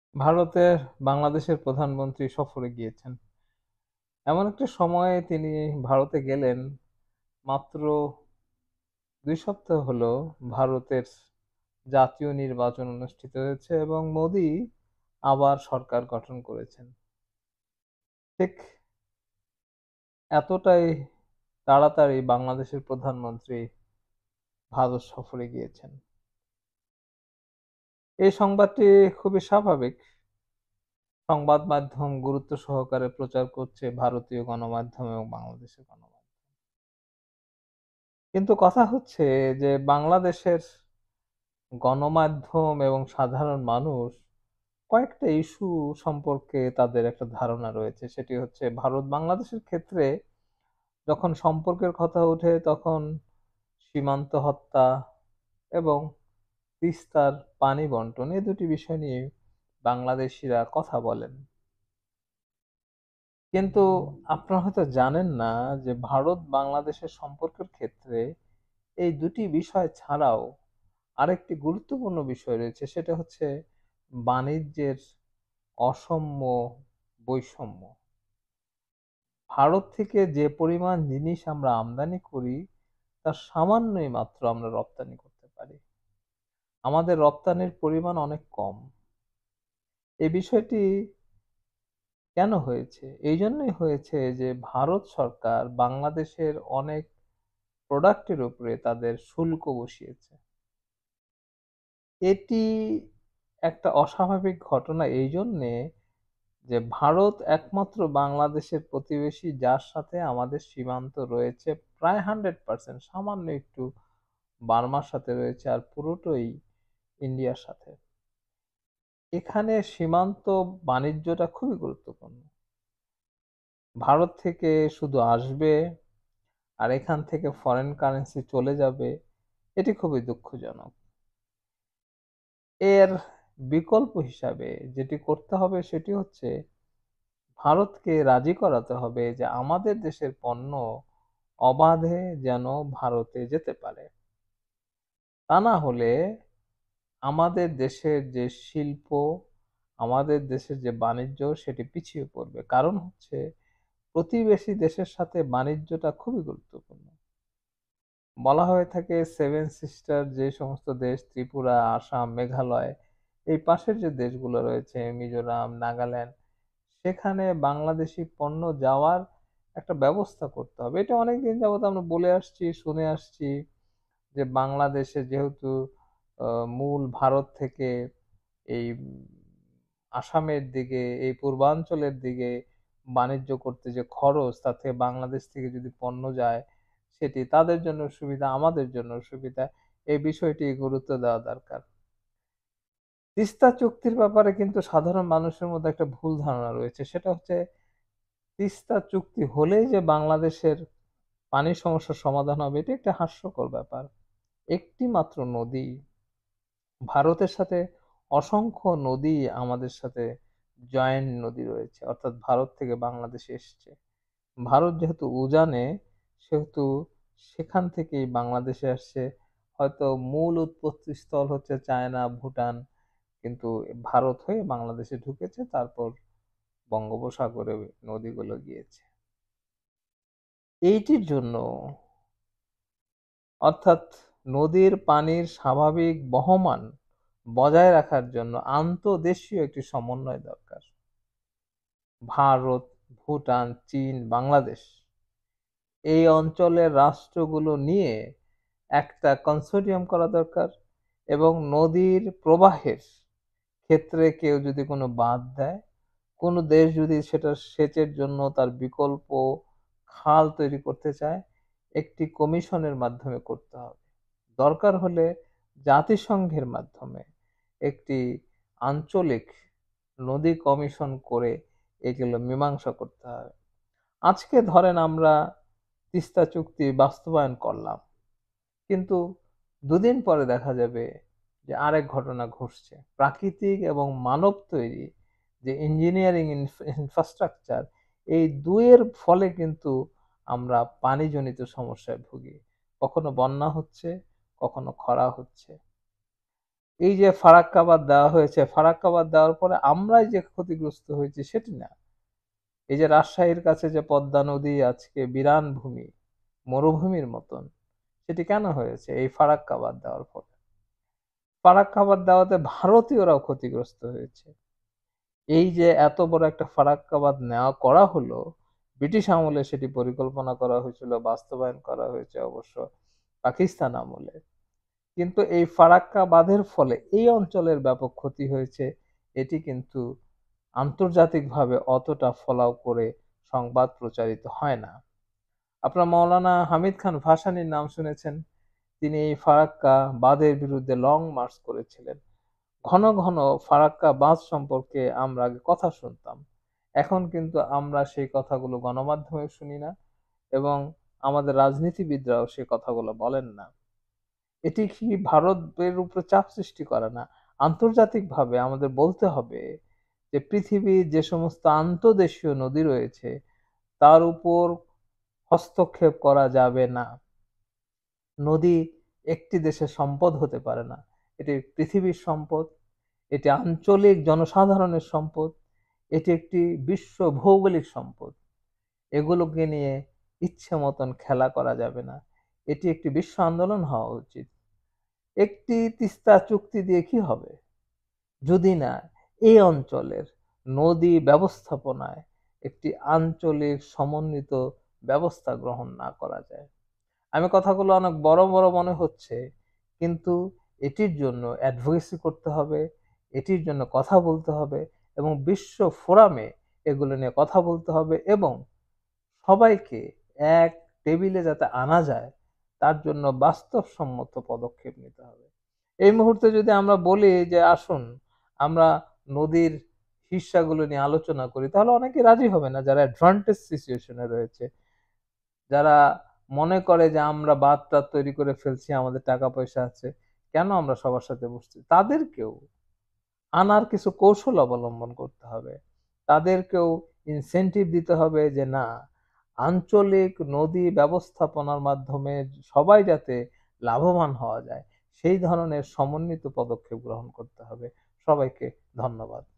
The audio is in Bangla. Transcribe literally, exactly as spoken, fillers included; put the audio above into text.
ভারতের বাংলাদেশের প্রধানমন্ত্রী সফরে গিয়েছেন। এমন একটা সময়ে তিনি ভারতে গেলেন, মাত্র দুই সপ্তাহ হলো ভারতের জাতীয় নির্বাচন অনুষ্ঠিত হয়েছে এবং মোদি আবার সরকার গঠন করেছেন। ঠিক এতটাই তাড়াতাড়ি বাংলাদেশের প্রধানমন্ত্রী ভারত সফরে গিয়েছেন, এই সংবাদটি খুবই স্বাভাবিক। সংবাদ মাধ্যম গুরুত্ব সহকারে প্রচার করছে, ভারতীয় গণমাধ্যম এবং বাংলাদেশের গণমাধ্যম। কিন্তু কথা হচ্ছে যে বাংলাদেশের গণমাধ্যম এবং সাধারণ মানুষ কয়েকটা ইস্যু সম্পর্কে তাদের একটা ধারণা রয়েছে। সেটি হচ্ছে, ভারত বাংলাদেশের ক্ষেত্রে যখন সম্পর্কের কথা ওঠে তখন সীমান্ত হত্যা এবং তিস্তার পানি বন্টন, এই দুটি বিষয় নিয়ে বাংলাদেশিরা কথা বলেন। কিন্তু আপনারা হয়তো জানেন না যে ভারত বাংলাদেশের সম্পর্কের ক্ষেত্রে এই দুটি বিষয় ছাড়াও আরেকটি গুরুত্বপূর্ণ বিষয় রয়েছে, সেটা হচ্ছে বাণিজ্যের অসাম্য, বৈষম্য। ভারত থেকে যে পরিমাণ জিনিস আমরা আমদানি করি তার সামান্যই মাত্র আমরা রপ্তানি করতে পারি। আমাদের রপ্তানির পরিমাণ অনেক কম। এই বিষয়টি কেন হয়েছে? এই জন্যই হয়েছে যে ভারত সরকার বাংলাদেশের অনেক প্রোডাক্টের উপরে তাদের শুল্ক বসিয়েছে। এটি একটা অস্বাভাবিক ঘটনা এই জন্যে যে ভারত একমাত্র বাংলাদেশের প্রতিবেশী যার সাথে আমাদের সীমান্ত রয়েছে প্রায় হান্ড্রেড পার্সেন্ট, সামান্য একটু বার্মার সাথে রয়েছে আর পুরোটাই ইন্ডিয়ার সাথে। এখানে সীমান্ত বাণিজ্যটা খুবই গুরুত্বপূর্ণ। ভারত থেকে শুধু আসবে আর এখান থেকে ফরেন কারেন্সি চলে যাবে, এটি খুবই দুঃখজনক। এর বিকল্প হিসাবে যেটি করতে হবে সেটি হচ্ছে, ভারতকে রাজি করাতে হবে যে আমাদের দেশের পণ্য অবাধে যেন ভারতে যেতে পারে। তা না হলে আমাদের দেশের যে শিল্প, আমাদের দেশের যে বাণিজ্য সেটি পিছিয়ে পড়বে। কারণ হচ্ছে, প্রতিবেশী দেশের সাথে বাণিজ্যটা খুবই গুরুত্বপূর্ণ। বলা হয়ে থাকে সেভেন সিস্টার যে সমস্ত দেশ, ত্রিপুরা, আসাম, মেঘালয়, এই পাশের যে দেশগুলো রয়েছে, মিজোরাম, নাগাল্যান্ড, সেখানে বাংলাদেশি পণ্য যাওয়ার একটা ব্যবস্থা করতে হবে। এটা অনেকদিন যাবত আমরা বলে আসছি, শুনে আসছি যে বাংলাদেশে যেহেতু আহ, মূল ভারত থেকে এই আসামের দিকে, এই পূর্বাঞ্চলের দিকে বাণিজ্য করতে যে খরচ, তার থেকে বাংলাদেশ থেকে যদি পণ্য যায় সেটি তাদের জন্য সুবিধা, আমাদের জন্য সুবিধা। এই বিষয়টি গুরুত্ব দেওয়া দরকার। তিস্তা চুক্তির ব্যাপারে কিন্তু সাধারণ মানুষের মধ্যে একটা ভুল ধারণা রয়েছে, সেটা হচ্ছে তিস্তা চুক্তি হলেই যে বাংলাদেশের পানির সমস্যার সমাধান হবে, এটি একটা হাস্যকর ব্যাপার। একটি মাত্র নদী, ভারতের সাথে অসংখ্য নদী আমাদের সাথে জয়েন্ট নদী রয়েছে, অর্থাৎ ভারত থেকে বাংলাদেশে এসছে। ভারত যেহেতু উজানে, সেহেতু সেখান থেকেই বাংলাদেশে আসছে। হয়তো মূল উৎপত্তি স্থল হচ্ছে চায়না, ভুটান, কিন্তু ভারত হয়ে বাংলাদেশে ঢুকেছে, তারপর বঙ্গোপসাগরে নদীগুলো গিয়েছে। এইটির জন্য, অর্থাৎ নদীর পানির স্বাভাবিক বহমান বজায় রাখার জন্য আন্তদেশীয় একটি সমন্বয় দরকার। ভারত, ভুটান, চীন, বাংলাদেশ, এই অঞ্চলের রাষ্ট্রগুলো নিয়ে একটা কনসোর্টিয়াম করা দরকার। এবং নদীর প্রবাহের ক্ষেত্রে কেউ যদি কোনো বাঁধ দেয়, কোনো দেশ যদি সেটা সেচের জন্য তার বিকল্প খাল তৈরি করতে চায়, একটি কমিশনের মাধ্যমে করতে হবে। দরকার হলে জাতিসংঘের মাধ্যমে একটি আঞ্চলিক নদী কমিশন করে এগুলো মীমাংসা করতে হবে। আজকে ধরেন আমরা তিস্তা চুক্তি বাস্তবায়ন করলাম, কিন্তু দুদিন পরে দেখা যাবে যে আরেক ঘটনা ঘটছে। প্রাকৃতিক এবং মানব তৈরি যে ইঞ্জিনিয়ারিং ইনফ্রাস্ট্রাকচার, এই দুইয়ের ফলে কিন্তু আমরা পানিজনিত সমস্যায় ভুগি। কখনো বন্যা হচ্ছে, কখনো খরা হচ্ছে। এই যে ফারাক্কা বাঁধ দেওয়া হয়েছে, ফারাক্কা বাঁধ দেওয়ার পরে আমরাই যে ক্ষতিগ্রস্ত হয়েছি সেটি না। এই যে রাজশাহীর কাছে যে পদ্মা নদী আজকে বিরান ভূমি, মরুভূমির মতন, সেটি কেন হয়েছে? এই ফারাক্কা বাঁধ দেওয়ার ফলে। ফারাক্কা বাঁধ দেওয়াতে ভারতীয়রাও ক্ষতিগ্রস্ত হয়েছে। এই যে এত বড় একটা ফারাক্কা বাঁধ নেওয়া করা হলো, ব্রিটিশ আমলে সেটি পরিকল্পনা করা হয়েছিল, বাস্তবায়ন করা হয়েছে অবশ্য পাকিস্তান আমলে। কিন্তু এই ফারাক্কা বাঁধের ফলে এই অঞ্চলের ব্যাপক ক্ষতি হয়েছে, এটি কিন্তু আন্তর্জাতিকভাবে অতটা ফলাও করে সংবাদ প্রচারিত হয় না। আপনার মৌলানা হামিদ খান ভাসানীর নাম শুনেছেন। তিনি এই ফারাক্কা বাঁধের বিরুদ্ধে লং মার্চ করেছিলেন। ঘন ঘন ফারাক্কা বাঁধ সম্পর্কে আমরা আগে কথা শুনতাম, এখন কিন্তু আমরা সেই কথাগুলো গণমাধ্যমে শুনি না এবং আমাদের রাজনীতিবিদরাও সেই কথাগুলো বলেন না। এটি কি ভারতের উপর চাপ সৃষ্টি করে না? আন্তর্জাতিকভাবে আমাদের বলতে হবে যে পৃথিবীর যে সমস্ত আন্তদেশীয় নদী রয়েছে তার উপর হস্তক্ষেপ করা যাবে না। নদী একটি দেশের সম্পদ হতে পারে না, এটি পৃথিবীর সম্পদ, এটি আঞ্চলিক জনসাধারণের সম্পদ, এটি একটি বিশ্ব ভৌগোলিক সম্পদ। এগুলোকে নিয়ে ইচ্ছে মতন খেলা করা যাবে না। এটি একটি বিশ্ব আন্দোলন হওয়া উচিত। একটি তিস্তা চুক্তি দিয়ে কি হবে যদি না এই অঞ্চলের নদী ব্যবস্থাপনায় একটি আঞ্চলিক সমন্বিত ব্যবস্থা গ্রহণ না করা যায়। আমি কথাগুলো অনেক বড় বড় মনে হচ্ছে, কিন্তু এটির জন্য অ্যাডভোকেসি করতে হবে, এটির জন্য কথা বলতে হবে এবং বিশ্ব ফোরামে এগুলো নিয়ে কথা বলতে হবে এবং সবাইকে এক টেবিলে যাতে আনা যায় তার জন্য বাস্তবসম্মত পদক্ষেপ নিতে হবে। এই মুহূর্তে যদি আমরা বলি যে আসুন আমরা নদীর হিস্সাগুলো নিয়ে আলোচনা করি, তাহলে অনেকে রাজি হবে না, যারা অ্যাডভান্টেজ সিচুয়েশনে রয়েছে, যারা মনে করে যে আমরা বাঁধ টাধ তৈরি করে ফেলছি, আমাদের টাকা পয়সা আছে, কেন আমরা সবার সাথে বসছি। তাদেরকেও আনার কিছু কৌশল অবলম্বন করতে হবে, তাদেরকেও ইনসেনটিভ দিতে হবে যে না, আঞ্চলিক নদী ব্যবস্থাপনার মাধ্যমে সবাই যাতে লাভবান হওয়া যায় সেই ধরনের সমন্বিত পদক্ষেপ গ্রহণ করতে হবে। সবাইকে ধন্যবাদ।